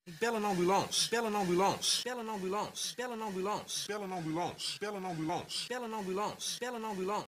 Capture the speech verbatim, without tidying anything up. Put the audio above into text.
Bella não ambulance, Bella não ambulance, Bella não ambulance, Bella não ambulance, Bella não ambulance, Bella não ambulance, Bella não ambulance, Bella não ambulance.